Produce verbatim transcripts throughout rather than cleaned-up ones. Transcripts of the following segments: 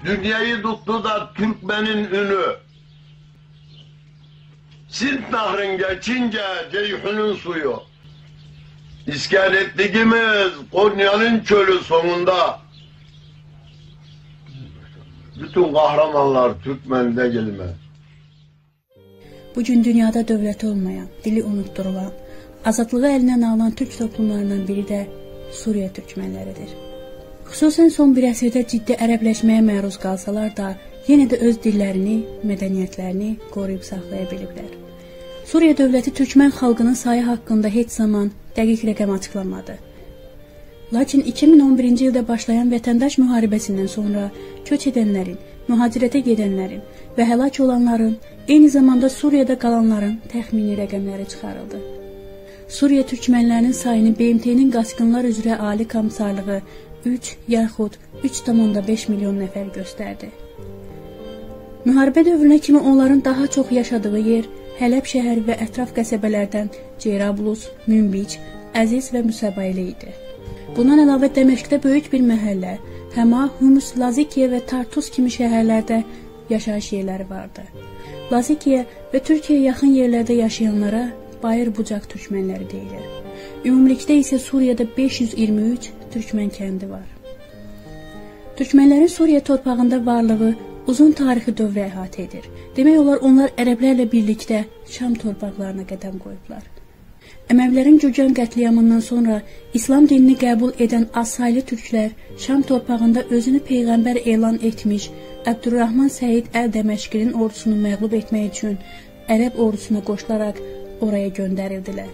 Dünyayı tuttu da Türkmenin ünü. Sint Nahrin geçince Ceyhun'un suyu. İskeletliğimiz Konya'nın çölü sonunda. Bütün kahramanlar Türkmen'de gelme. Bugün dünyada dövləti olmayan, dili unutturulan, azadlığı əlindən alınan Türk toplumlarından biri də Suriya türkmənləridir. Xüsusən son bir əsrdə ciddi ərəbləşməyə məruz qalsalar da, yenə də öz dillərini, mədəniyyətlərini qoruyub saxlaya biliblər. Suriya dövləti türkmən xalqının sayı haqqında heç zaman dəqiq rəqəm açıqlamadı. Lakin iki min on birinci ildə başlayan vətəndaş müharibəsindən sonra köç edənlərin, mühacirətə gedənlərin və həlak olanların, eyni zamanda Suriyada qalanların təxmini rəqəmləri çıxarıldı. Suriya türkmənlərinin sayını B M T-nin qaçqınlar üzrə ali komissarlığı üç yaxud üç tam beş milyon nəfər göstərdi. Müharibə dövrünə kimi onların daha çox yaşadığı yer Hələb şəhəri və ətraf qəsəbələrdən Ceyrablus, Münbic, Əziz və Müsəbaylı idi. Bundan əlavə Dəməşqdə böyük bir məhəllə, Həma, Humus, Lazikiyə və Tartus kimi şəhərlərdə yaşayış yerləri vardı. Lazikiyə və Türkiyəyə yaxın yerlərdə yaşayanlara Bayır-Bucaq türkmənləri deyilir. Ümumilikdə isə Suriyada beş yüz iyirmi üç türkmən kəndi var. Türkmənlərin Suriya torpağında varlığı uzun tarixi dövrə əhatə edir. Demək olar, onlar ərəblərlə birlikdə Şam torpaqlarına qədəm qoyublar. Əməvlərin Gürcən qətliamından sonra İslam dinini qəbul edən az-saylı türklər Şam torpağında özünü peyğəmbər elan etmiş Əbdurrahman Səid Əl-Dəməşqinin ordusunu məğlub etmək üçün ərəb ordusuna qoşularaq oraya göndərildilər.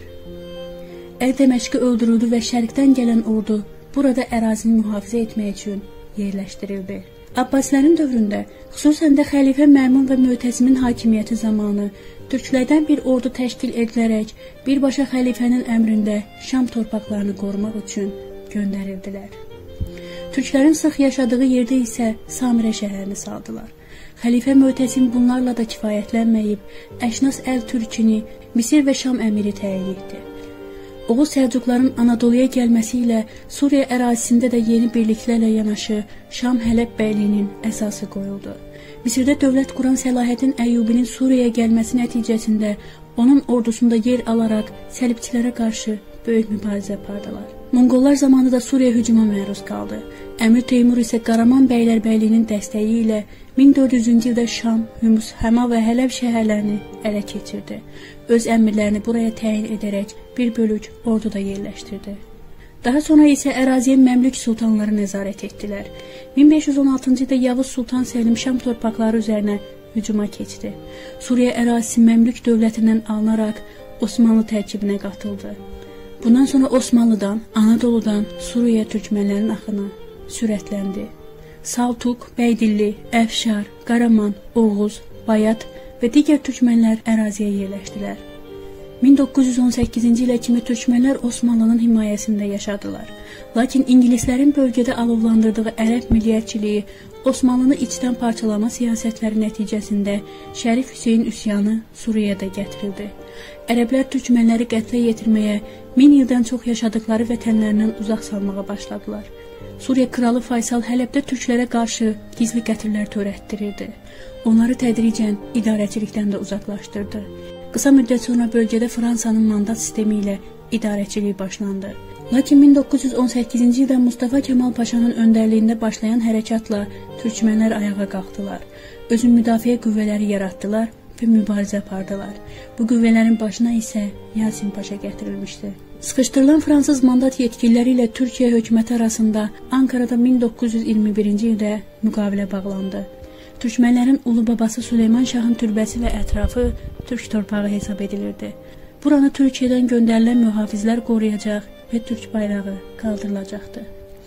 Əl-Dəməşqi öldürüldü və şərqdən gələn ordu burada ərazini mühafizə etmək üçün yerləşdirildi. Abbasilərin dövründə, xüsusən də xəlifə Məmun və Mötəsimin hakimiyyəti zamanı türklərdən bir ordu təşkil edilərək birbaşa xəlifənin əmrində Şam torpaqlarını qorumaq üçün göndərildilər. Türklərin sıx yaşadığı yerdə isə Samirə şəhərini saldılar. Xəlifə Mötəsim bunlarla da kifayətlənməyib, Əşnas Əl-Türkini Misir və Şam əmiri təyin etdi. Oğuz Səlcuqların Anadoluya gəlməsi ilə Suriya ərazisində də yeni birliklərlə yanaşı Şam Hələb bəyliyinin əsası qoyuldu. Misirdə dövlət quran Səlahiddin Əyyubinin Suriyaya gəlməsi nəticəsində onun ordusunda yer alaraq səlibçilərə qarşı böyük mübarizə apardılar. Monqollar zamanı da Suriya hücuma məruz qaldı. Əmir Teymur isə Qaraman bəylərbəyliyinin dəstəyi ilə min dörd yüzüncü ildə Şam, Humus, Həma və Hələb şəhərlərini ələ keçirdi. Öz əmirlərini buraya təyin edərək bir bölük orduda yerləşdirdi. Daha sonra isə əraziyə Məmlük sultanları nəzarət etdilər. min beş yüz on altıncı ildə Yavuz Sultan Səlim Şam torpaqları üzərinə hücuma keçdi. Suriya ərazisi Məmlük dövlətindən alınaraq Osmanlı tərkibinə qatıldı. Bundan sonra Osmanlıdan, Anadoludan Suriya türkmənlərin axını sürətləndi. Saltuq, Bəydilli, Əfşar, Qaraman, Oğuz, Bayat və digər türkmənlər əraziyə yerləşdilər. min doqquz yüz on səkkizinci ilə kimi türkmənlər Osmanlının himayəsində yaşadılar. Lakin ingilislərin bölgədə alovlandırdığı ərəb milliyyətçiliyi, Osmanlını içdən parçalama siyasətləri nəticəsində Şərif Hüseyin üsyanı Suriyada gətirildi. Ərəblər türkmənləri qətlə yetirməyə, min ildən çox yaşadıkları vətənlərindən uzaq salmağa başladılar. Suriya kralı Faysal Hələbdə türklərə qarşı gizli qətllər törətdirirdi. Onları tədricən idarəçilikdən də uzaqlaşdırdı. Qısa müddət sonra bölgədə Fransanın mandat sistemi ilə idarəçiliyi başlandı. Lakin min doqquz yüz on səkkizinci ildə Mustafa Kemal Paşanın öndərliyində başlayan hərəkatla türkmənlər ayağa qalxdılar. Özün müdafiə qüvvələri yaratdılar və mübarizə apardılar. Bu qüvvələrin başına isə Yasin Paşa gətirilmişdi. Sıxışdırılan fransız mandat yetkililəri ilə Türkiyə hökuməti arasında Ankarada min doqquz yüz iyirmi birinci ildə müqavilə bağlandı. Türkmənlərin ulu babası Süleyman Şahın türbəsi və ətrafı Türk torpağı hesab edilirdi. Buranı Türkiyədən göndərilən mühafizlər qoruyacaq və Türk bayrağı qaldırılacaqdı.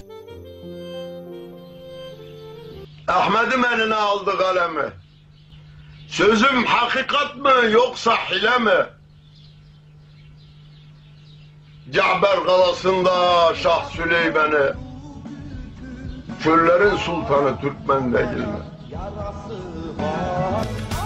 Əhmədim əlinə aldı qələmi. Sözüm hakikat mı yoksa hile mi? Cəbər qalasında Şah Süleyman'ı, çöllerin sultanı Türkmen değil mi?